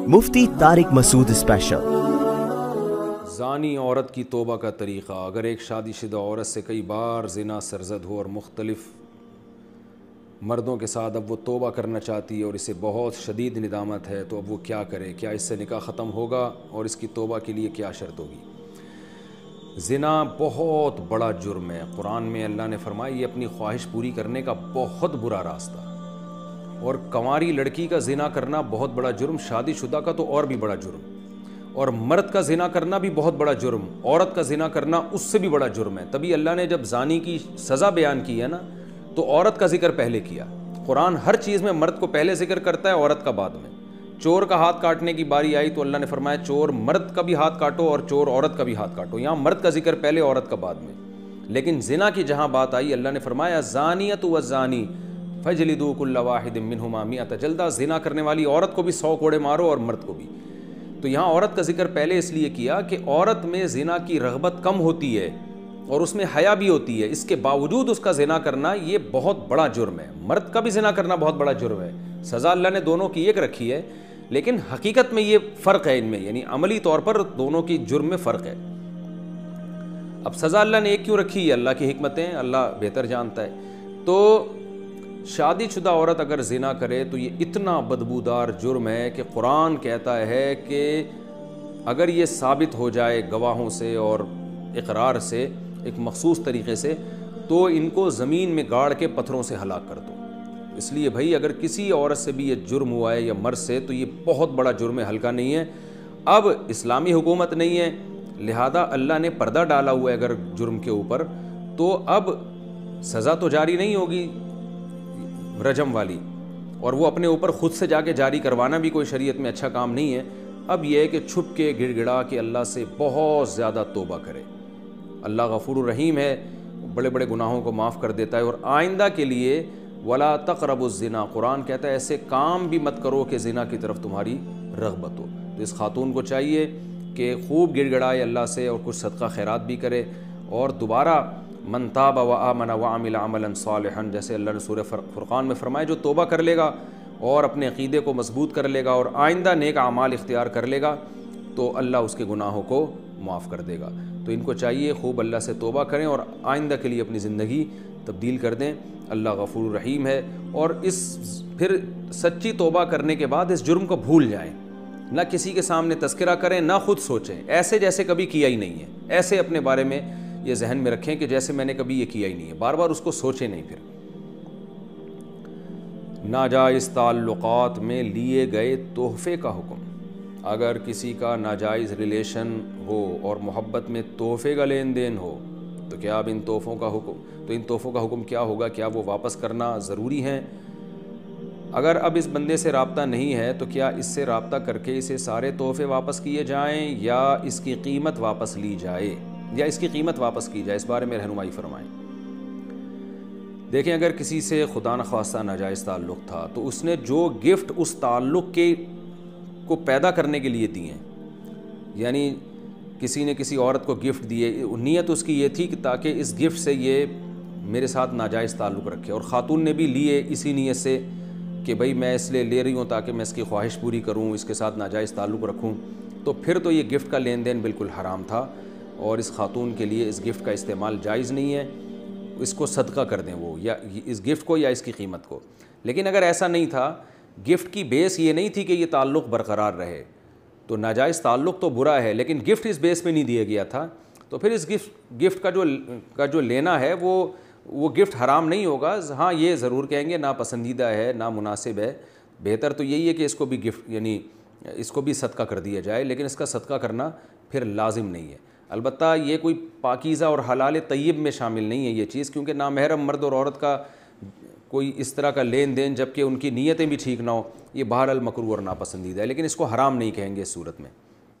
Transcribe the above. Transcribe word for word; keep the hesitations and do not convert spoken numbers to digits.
मुफ्ती Tariq Masood special. ज़ानी औरत की तौबा का तरीक़ा। अगर एक शादीशुदा औरत से कई बार ज़िना सरज़द हो और मुख्तलिफ़ मर्दों के साथ अब वो तौबा करना चाहती है और इसे बहुत शदीद निदामत है, तो अब वो क्या करे? क्या इससे निकाह ख़त्म होगा और इसकी तौबा के लिए क्या शर्त होगी? ज़िना बहुत बड़ा जुर्म है। कुरान में अल्लाह ने फरमाया ये अपनी ख्वाहिश पूरी करने का बहुत बुरा रास्ता, और कंवारी लड़की का ज़िना करना बहुत बड़ा जुर्म, शादीशुदा का तो और भी बड़ा जुर्म, और मर्द का ज़िना करना भी बहुत बड़ा जुर्म, औरत का ज़िना करना उससे भी बड़ा जुर्म है। तभी अल्लाह ने जब ज़ानी की सज़ा बयान की है ना, तो औरत का जिक्र पहले किया। कुरान हर चीज़ में मर्द को पहले जिक्र करता है, औरत का बाद में। चोर का हाथ काटने की बारी आई तो अल्लाह ने फरमाया चोर मर्द का भी हाथ काटो और चोर औरत का भी हाथ काटो। यहाँ मर्द का जिक्र पहले, औरत का बाद में। लेकिन ज़िना की जहाँ बात आई, अल्लाह ने फरमाया ज़ानियतु वज़्ज़ानी फजलिदू कुल्ला वाहिदिम मिनहुमा मिअता जल्दा। ज़िना करने वाली औरत को भी सौ कोड़े मारो और मर्द को भी। तो यहाँ औरत का जिक्र पहले इसलिए किया कि औरत में ज़िना की रग़बत कम होती है और उसमें हया भी होती है, इसके बावजूद उसका ज़िना करना ये बहुत बड़ा जुर्म है। मर्द का भी ज़िना करना बहुत बड़ा जुर्म है। सज़ा अल्लाह ने दोनों की एक रखी है, लेकिन हकीकत में ये फ़र्क है इनमें, यानी अमली तौर पर दोनों की जुर्म में फ़र्क है। अब सज़ा अल्लाह ने एक क्यों रखी है? अल्लाह की हिकमतें अल्लाह बेहतर जानता है। तो शादीशुदा औरत अगर ज़िना करे तो ये इतना बदबूदार जुर्म है कि कुरान कहता है कि अगर ये साबित हो जाए गवाहों से और इकरार से एक मखसूस तरीक़े से, तो इनको ज़मीन में गाड़ के पत्थरों से हलाक कर दो। इसलिए भाई अगर किसी औरत से भी ये जुर्म हुआ है या मर्द से, तो ये बहुत बड़ा जुर्म है, हल्का नहीं है। अब इस्लामी हुकूमत नहीं है, लिहाजा अल्लाह ने पर्दा डाला हुआ है अगर जुर्म के ऊपर, तो अब सज़ा तो जारी नहीं होगी रजम वाली, और वो अपने ऊपर ख़ुद से जाके जारी करवाना भी कोई शरीयत में अच्छा काम नहीं है। अब यह है कि छुप के गिड़गिड़ा के अल्लाह से बहुत ज़्यादा तौबा करे। अल्लाह गफूर रहीम है, बड़े बड़े गुनाहों को माफ़ कर देता है। और आइंदा के लिए वला तक़रबुज़्ज़िना, कुरान कहता है ऐसे काम भी मत करो कि ज़िना की तरफ तुम्हारी रग़बत हो। तो इस खातून को चाहिए कि खूब गिड़गिड़ाए अल्लाह से और कुछ सदका खैरात भी करे, और दोबारा मन ताब व आमन व अमिल अमलन सालिहन, जैसे अल्लाह ने सूरह फुरक़ान में फरमाया, जो तौबा कर लेगा और अपने अक़ीदे को मजबूत कर लेगा और आइंदा नेक आमाल इख्तियार कर लेगा, तो अल्लाह उसके गुनाहों को माफ़ कर देगा। तो इनको चाहिए खूब अल्लाह से तौबा करें और आइंदा के लिए अपनी ज़िंदगी तब्दील कर दें। अल्लाह गफूर रहीम है। और इस फिर सच्ची तौबा करने के बाद इस जुर्म को भूल जाएं, ना किसी के सामने तज़किरा करें, ना खुद सोचें ऐसे जैसे कभी किया ही नहीं है। ऐसे अपने बारे में ये जहन में रखें कि जैसे मैंने कभी ये किया ही नहीं है, बार बार उसको सोचें नहीं। फिर नाजायज़ ताल्लुक़ात में लिए गए तोहफ़े का हुक्म। अगर किसी का नाजायज़ रिलेशन हो और मोहब्बत में तोहफ़े का लेन देन हो, तो क्या अब इन तोहफ़ों का हुक्म तो इन तोहफ़ों का हुक्म क्या होगा? क्या वो वापस करना ज़रूरी है? अगर अब इस बंदे से रब्ता नहीं है, तो क्या इससे रब्ता करके इसे सारे तोहफ़े वापस किए जाएं या इसकी कीमत वापस ली जाए या इसकी कीमत वापस की जाए? इस बारे में रहनुमाई फरमाएं। देखें, अगर किसी से खुदा न ख्वास्ता नाजायज़ ताल्लुक़ था, तो उसने जो गिफ्ट उस ताल्लुक़ के को पैदा करने के लिए दिए, यानी किसी ने किसी औरत को गिफ्ट दिए, नीयत उसकी ये थी कि ताकि इस गिफ्ट से ये मेरे साथ नाजायज़ ताल्लुक़ रखे, और ख़ातून ने भी लिए इसी नीयत से कि भाई मैं इसलिए ले रही हूँ ताकि मैं इसकी ख्वाहिश पूरी करूँ, इसके साथ नाजायज़ ताल्लुक़ रखूँ, तो फिर तो ये गिफ्ट का लेन देन बिल्कुल हराम था और इस खातून के लिए इस गिफ्ट का इस्तेमाल जायज़ नहीं है। इसको सदका कर दें वो, या इस गिफ्ट को या इसकी कीमत को। लेकिन अगर ऐसा नहीं था, गिफ्ट की बेस ये नहीं थी कि ये ताल्लुक़ बरकरार रहे, तो नाजायज़ ताल्लुक़ तो बुरा है, लेकिन गिफ्ट इस बेस में नहीं दिया गया था, तो फिर इस गिफ्ट गिफ्ट का जो का जो लेना है वो वो गिफ्ट हराम नहीं होगा। हाँ, ये ज़रूर कहेंगे ना पसंदीदा है, ना मुनासिब है। बेहतर तो यही है कि इसको भी गिफ्ट यानी इसको भी सदका कर दिया जाए, लेकिन इसका सदका करना फिर लाजिम नहीं है। अलबत्ता ये कोई पाकीज़ा और हलाल तय्यब में शामिल नहीं है ये चीज़, क्योंकि नामहरम मर्द और औरत का कोई इस तरह का लेन देन जबकि उनकी नीयतें भी ठीक ना हो, ये बहरहाल मकरूह और नापसंदीदा है, लेकिन इसको हराम नहीं कहेंगे इस सूरत में।